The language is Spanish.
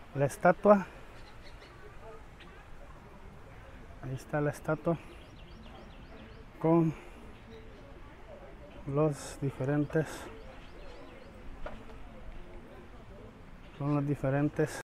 la estatua. Ahí está la estatua con los diferentes